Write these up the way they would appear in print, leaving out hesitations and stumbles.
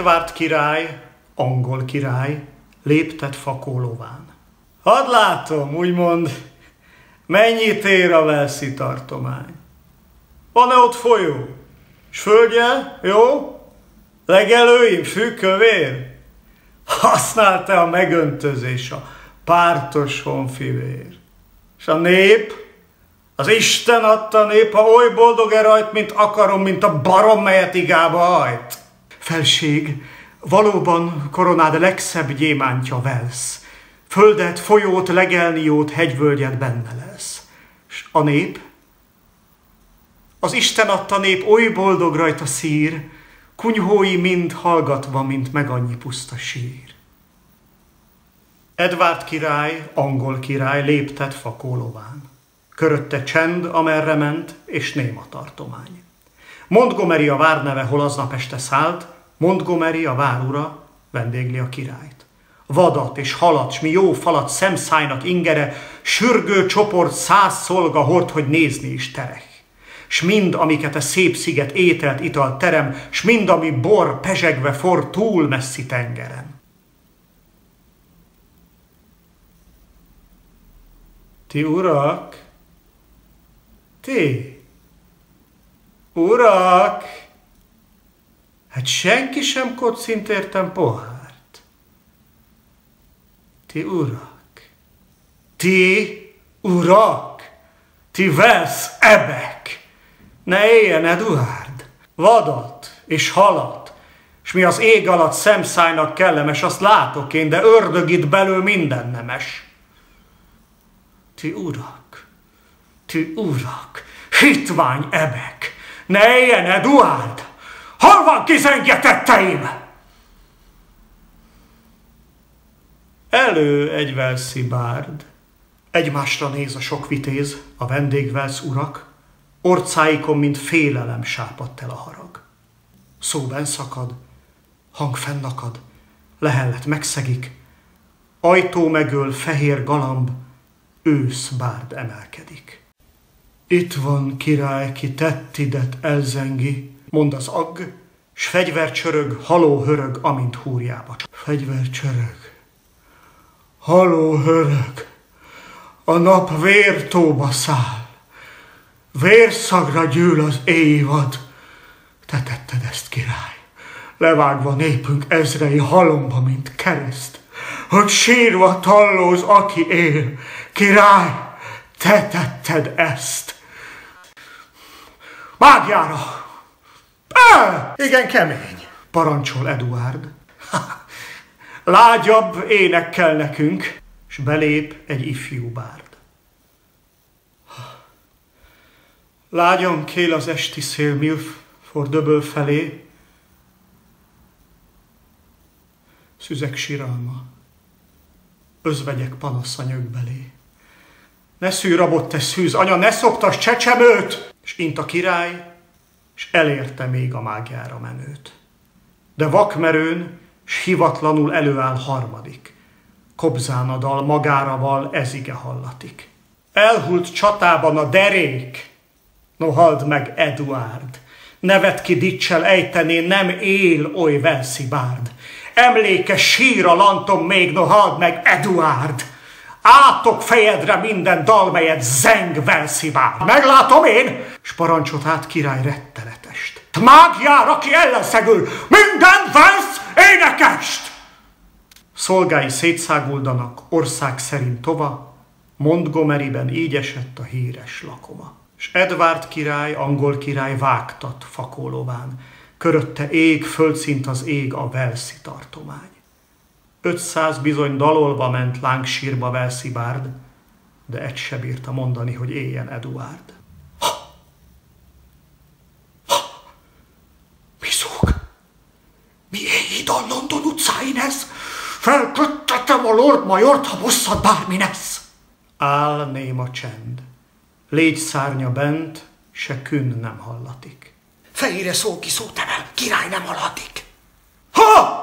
Edvárd király, angol király, léptet fakólován. Hadd látom, úgymond, mennyit ér a Walesi tartomány. Van-e ott folyó? S földje? Jó? Legelőim, fűkövér? Használta a megöntözés, a pártos honfivér. És a nép? Az Isten adta nép, ha oly boldog-e rajt, mint akarom, mint a barom, melyet igába hajt. Felség, valóban koronád legszebb gyémántja Walesz. Földet, folyót, legelniót, hegyvölgyet benne lesz. S a nép? Az Isten adta nép oly boldog rajta szír, kunyhói mind hallgatva, mint meg annyi puszta sír. Edvárd király, angol király léptet fakólován. Körötte csend, amerre ment, és néma tartomány. Montgomery a várneve, hol aznap este szállt, Montgomery a vár ura, vendégli a királyt. Vadat és halat, s mi jó falat szemszájnak ingere, sürgő csoport 100 szolga hord, hogy nézni is terek. S mind, amiket a szép sziget ételt, italt terem, s mind, ami bor pezsegve for túl messzi tengeren. Ti urak, ti, urak, hát senki sem kocint értem pohárt. Ti urak, ti Walesz ebek, ne éljen Eduárd, vadat és halat, s mi az ég alatt szemszájnak kellemes, azt látok én, de ördög itt belül minden nemes. Ti urak, hitvány ebek, ne éljen Eduárd, hol van kizengje tetteim? Elő egy walesi bárd, egymásra néz a sok vitéz, a vendég Walesz urak, orcáikon, mint félelem sápadt el a harag. Szó benn szakad, hang fennakad, lehellet megszegik, ajtó megöl, fehér galamb, ősz bárd emelkedik. Itt van király, ki tettidet elzengi, mond az agg, s fegyver csörög, haló hörög, amint húrjába. Fegyver csörög, haló hörög, a nap vértóba száll, vérszagra gyűl az éjvad. Te tetted ezt, király, levágva népünk ezrei halomba, mint kereszt, hogy sírva tallóz, aki él. Király, te tetted ezt. Mágiára! Igen, kemény, parancsol Eduárd. Lágyabb énekkel nekünk, s belép egy ifjú bárd. Lágyan kél az esti szél Milford döböl felé, szüzek siralma, özvegyek panasza nyög belé. Ne szűj rabot, te szűz, anya, ne szoptas csecsemőt! S int a király, s elérte még a mágiára menőt. De vakmerőn, s hivatlanul előáll harmadik. Kobzán a dal, magára val, ezige hallatik. Elhult csatában a derék, no halld meg, Eduárd! Nevet ki dicsel ejtené, nem él oly walesi bárd. Emléke sír a lantom még, no halld meg, Eduárd! Átok fejedre minden dal, melyet zeng walesi bárd. Meglátom én, s parancsot át király rettenetest. Mágiára, ki ellenszegül minden Walesz énekest! Szolgái szétszáguldanak, ország szerint tova, Montgomeryben így esett a híres lakoma. S Edvárd király, angol király vágtat fakólován, körötte ég, földszint az ég, a walesi tartomány. 500 bizony dalolva ment lángsírba walesi bárd, de egy se bírta mondani, hogy éljen Eduárd. Mi zúg? Mi éjjé dal London utcáin ez? Felköttetem a Lord Majort, ha bosszad bármi lesz. Áll néma csend. Légy szárnya bent, se künn nem hallatik. Fejére szól ki szótemel, király nem hallatik. Ha!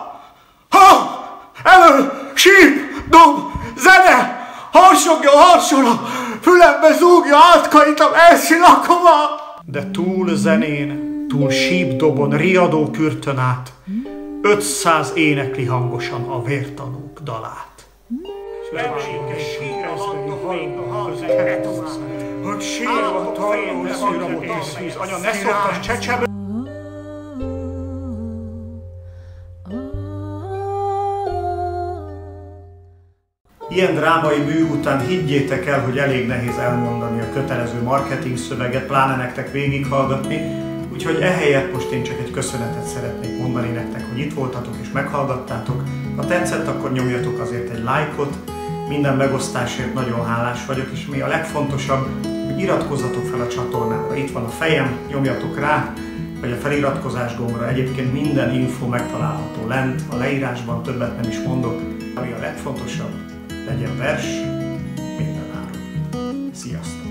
Elő! Síp! Dob! Zene! Harsol a fülembe zúgja, átkarítom, elszilakom a... De túl zenén, túl sípdobon, riadó kürtön át, 500 énekli hangosan a vértanúk dalát. Benség sír a landok hogy sírva talló szűrabot és szűz, anya, ne szoktas csecsemő! Ilyen drámai mű után higgyétek el, hogy elég nehéz elmondani a kötelező marketing szöveget, pláne nektek végighallgatni, úgyhogy ehelyett most én csak egy köszönetet szeretnék mondani nektek, hogy itt voltatok és meghallgattátok. Ha tetszett, akkor nyomjatok azért egy lájkot, minden megosztásért nagyon hálás vagyok, és mi a legfontosabb, hogy iratkozzatok fel a csatornámra. Itt van a fejem, nyomjatok rá, vagy a feliratkozás gombra. Egyébként minden info megtalálható lent, a leírásban, többet nem is mondok. Ami a legfontosabb, legyen vers mindenáron. Sziasztok!